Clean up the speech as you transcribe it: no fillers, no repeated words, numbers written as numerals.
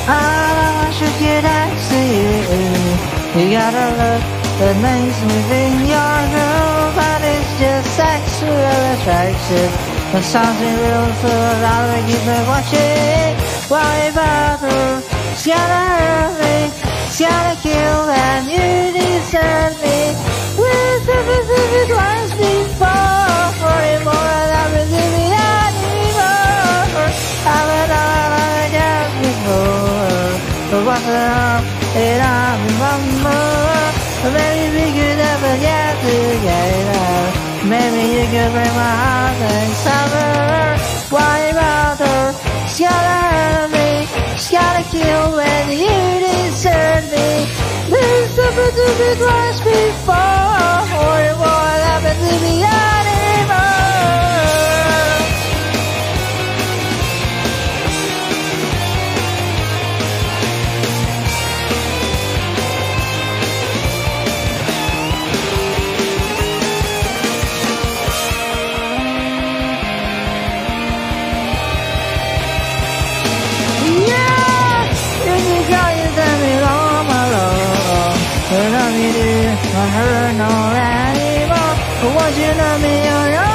I should get next to you. You got a look that makes me think you're a girl, but it's just sexual attraction. But something real so I'll keep me watching. Why bother? It's gonna hurt me, it's gonna kill, and you deserve me. With everything twice before, for it more than I believe me anymore. I've been all before, but what's the harm? And I remember, maybe we could ever get together. Maybe you could break my heart and suffer. Why bother? It's gonna hurt me, it's gonna kill when you desert me. There's something to be twice before, or it won't happen to me anymore. I heard no anymore. But once you love me,